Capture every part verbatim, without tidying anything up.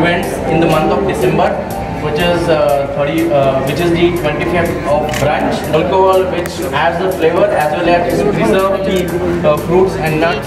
events in the month of December, which is uh, thirty, uh, which is the twenty-fifth of brunch. Alcohol which adds the flavor as well as preserve the uh, fruits and nuts.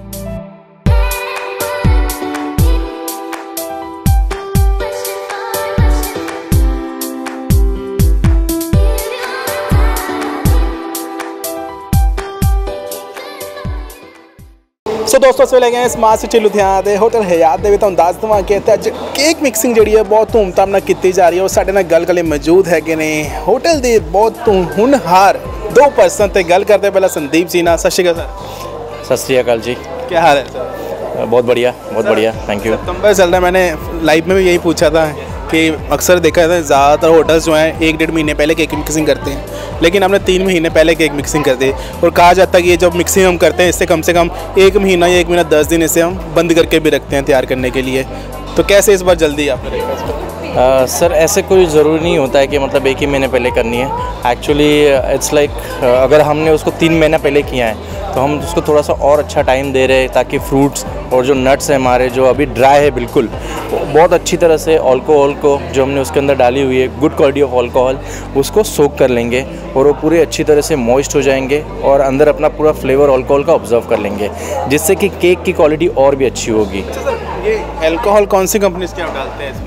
So so, दोस्तों सवेले गए smart city Ludhiana के hotel Hyatt दे तुहानूं दस देवां कि इत्थे अज cake mixing जी है बहुत धूमधाम नाल की जा रही है और साडे नाल गल करने मौजूद है ने होटल के बहुत हुनहार दो परसन तो गल करते पहला संदीप जी ना। सत श्री अकाल सर। सत श्री अकाल जी, क्या हाल है सर? बहुत बढ़िया बहुत बढ़िया, थैंक यू। सितंबर चल रहा है, मैंने लाइव में भी यही पूछा था कि अक्सर देखा जाता है ज़्यादातर होटल्स जो हैं एक डेढ़ महीने पहले केक मिक्सिंग करते हैं, लेकिन हमने तीन महीने पहले केक मिक्सिंग कर दी और कहा जाता है कि ये जब मिक्सिंग हम करते हैं इससे कम से कम एक महीना या एक महीना दस दिन इसे हम बंद करके भी रखते हैं तैयार करने के लिए। तो कैसे इस बार जल्दी आप करेंगे? सर ऐसे कोई ज़रूरी नहीं होता है कि मतलब एक ही महीने पहले करनी है। एक्चुअली इट्स लाइक अगर हमने उसको तीन महीना पहले किया है तो हम उसको थोड़ा सा और अच्छा टाइम दे रहे हैं ताकि फ्रूट्स और जो नट्स हैं हमारे जो अभी ड्राई है बिल्कुल बहुत अच्छी तरह से अल्कोहल को जो हमने उसके अंदर डाली हुई है गुड क्वालिटी ऑफ अल्कोहल उसको सोक कर लेंगे और वो पूरे अच्छी तरह से मॉइस्ट हो जाएंगे और अंदर अपना पूरा फ्लेवर अल्कोहल का ऑब्जर्व कर लेंगे जिससे कि केक की क्वालिटी और भी अच्छी होगी। ये अल्कोहल कौन सी कंपनीज के आप डालते हैं इसमें?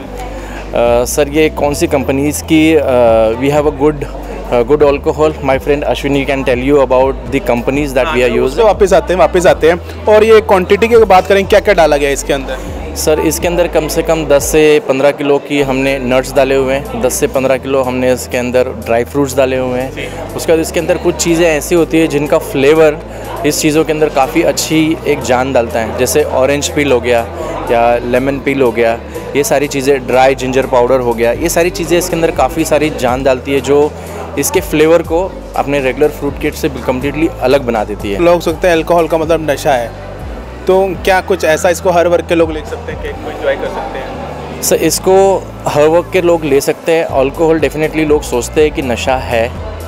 Uh, सर ये कौन सी कंपनीज़ की we have a good good alcohol. My friend Ashwini can tell you about the companies that we are use. वापस आते हैं वापस आते हैं और ये क्वांटिटी की बात करें क्या क्या डाला गया है इसके अंदर? सर इसके अंदर कम से कम दस से पंद्रह किलो की हमने नट्स डाले हुए हैं, दस से पंद्रह किलो हमने इसके अंदर ड्राई फ्रूट्स डाले हुए हैं। उसके बाद इसके अंदर कुछ चीज़ें ऐसी होती है जिनका फ्लेवर इस चीज़ों के अंदर काफ़ी अच्छी एक जान डालता है, जैसे ऑरेंज पील हो गया या लेमन पील हो गया, ये सारी चीज़ें, ड्राई जिंजर पाउडर हो गया, ये सारी चीज़ें इसके अंदर काफ़ी सारी जान डालती है जो इसके फ्लेवर को अपने रेगुलर फ्रूट केक से कम्प्लीटली अलग बना देती है। लोग सोचते हैं अल्कोहल का मतलब नशा है, तो क्या कुछ ऐसा इसको हर वर्ग के लोग ले सकते हैं, केक को एंजॉय कर सकते हैं? सर इसको हर वर्ग के लोग ले सकते हैं। अल्कोहल डेफिनेटली लोग सोचते हैं कि नशा है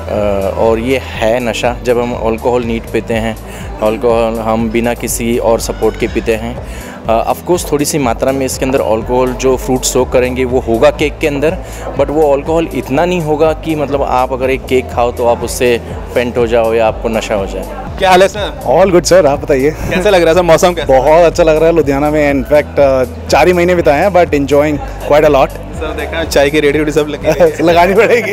और ये है नशा जब हम अल्कोहल नीट पीते हैं, अल्कोहल हम बिना किसी और सपोर्ट के पीते हैं। ऑफ कोर्स थोड़ी सी मात्रा में इसके अंदर अल्कोहल जो फ्रूट सोक करेंगे वो होगा केक के अंदर, बट वो अल्कोहल इतना नहीं होगा कि मतलब आप अगर एक केक खाओ तो आप उससे फेंट हो जाओ या आपको नशा हो जाए। क्या हाल है सर? ऑल गुड सर, आप बताइए कैसा लग रहा है सर? मौसम कैसा? बहुत अच्छा लग रहा है लुधियाना में। इनफैक्ट चार ही महीने बिताए हैं but enjoying quite a lot. Sir देखा चाय की रेडी सब लगी लगानी पड़ेगी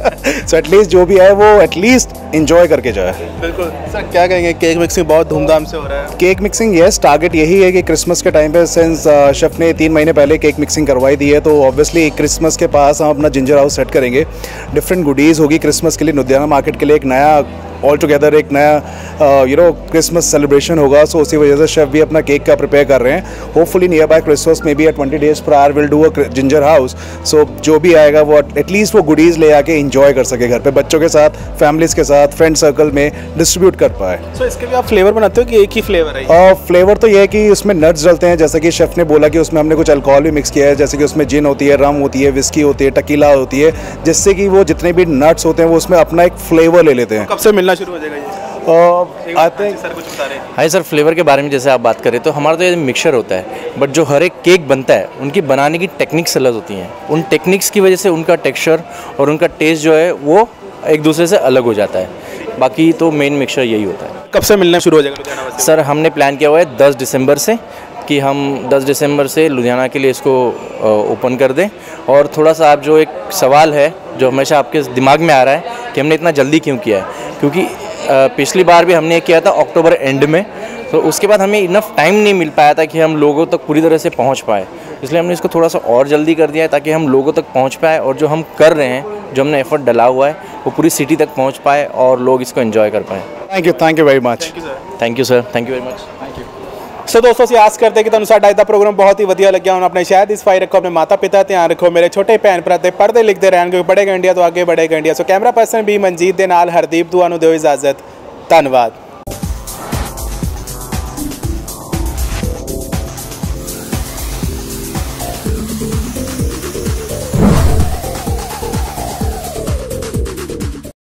सो एटलीस्ट जो भी है वो एटलीस्ट एंजॉय करके जो है। बिल्कुल सर, क्या कहेंगे? केक मिक्सिंग बहुत धूमधाम से हो रहा है। केक मिक्सिंग यस, टारगेट यही है कि क्रिसमस के टाइम पे सिंस शेफ ने तीन महीने पहले केक मिक्सिंग करवाई दी है तो ऑब्वियसली क्रिसमस के पास हम अपना जिंजर हाउस सेट करेंगे। डिफरेंट गुडीज़ होगी क्रिसमस के लिए, लुधियाना मार्केट के लिए एक नया ऑल टुगेदर एक नया यू नो क्रिसमस सेलिब्रेशन होगा। सो उसी वजह से शेफ भी अपना केक का प्रिपेयर कर रहे हैं। Hopefully near by Christmas maybe at twenty days prior will do a ginger house. So जो भी आएगा वो एटलीस्ट वो गुडीज़ ले आके इंजॉय कर सके घर पे बच्चों के साथ, फैमिलीज़ के साथ, फ्रेंड सर्कल में डिस्ट्रीब्यूट कर पाए। सो so, इसके भी आप फ्लेवर बनाते हो कि एक ही फ्लेवर है? फ्लेवर तो ये है कि उसमें नट्स डलते हैं, जैसे कि शेफ ने बोला कि उसमें हमने कुछ अल्कोहल भी मिक्स किया है, जैसे कि उसमें जिन होती है, रम होती है, विस्की होती है, टकीला होती है, जिससे कि वो जितने भी नट्स होते हैं वो उसमें अपना एक फ्लेवर ले लेते हैं। कब से मिलना शुरू हो जाएगा ये? आई थिंक सर कुछ बता रहे हैं। हाई सर, फ्लेवर के बारे में जैसे आप बात करें तो हमारा तो ये मिक्सचर होता है, बट जो हर एक केक बनता है उनकी बनाने की टेक्निक्स अलग होती हैं। उन टेक्निक्स की वजह से उनका टेक्सचर और उनका टेस्ट जो है वो एक दूसरे से अलग हो जाता है। बाकी तो मेन मिक्सचर यही होता है। कब से मिलना शुरू हो जाएगा लुधियाना? सर हमने प्लान किया हुआ है दस दिसंबर से कि हम दस दिसंबर से लुधियाना के लिए इसको ओपन कर दें। और थोड़ा सा आप जो एक सवाल है जो हमेशा आपके दिमाग में आ रहा है कि हमने इतना जल्दी क्यों किया है, क्योंकि पिछली बार भी हमने किया था अक्टूबर एंड में, तो उसके बाद हमें इनफ टाइम नहीं मिल पाया था कि हम लोगों तक पूरी तरह से पहुंच पाए, इसलिए हमने इसको थोड़ा सा और जल्दी कर दिया है ताकि हम लोगों तक पहुंच पाए और जो हम कर रहे हैं, जो हमने एफर्ट डाला हुआ है वो पूरी सिटी तक पहुंच पाए और लोग इसको एंजॉय कर पाएँ। Thank you thank you very much. Thank you sir, thank you very much. So so, दोस्तों ਅਸੀਂ ਆਸ ਕਰਦੇ ਕਿ ਤੁਹਾਨੂੰ ਸਾਡਾ ਇਹਦਾ ਪ੍ਰੋਗਰਾਮ ਬਹੁਤ ਹੀ ਵਧੀਆ ਲੱਗਿਆ। ਹੁਣ ਆਪਣੇ ਸ਼ਹਿਰ ਦੀ ਸਫਾਈ ਰੱਖੋ, ਆਪਣੇ ਮਾਤਾ ਪਿਤਾ ਧਿਆਨ ਰੱਖੋ, ਮੇਰੇ ਛੋਟੇ ਭੈਣ ਭਰਾ ਤੇ ਪੜ੍ਹਦੇ ਲਿਖਦੇ ਰਹਿਣਗੇ, ਬੜੇਗਾ ਇੰਡੀਆ ਤੋਂ ਅੱਗੇ ਬੜੇਗਾ ਇੰਡੀਆ। ਸੋ ਕੈਮਰਾ ਪਰਸਨ ਵੀ ਮਨਜੀਤ ਦੇ ਨਾਲ ਹਰਦੀਪ ਦੁਆ ਨੂੰ ਦਿਓ ਇਜਾਜ਼ਤ। ਧੰਨਵਾਦ।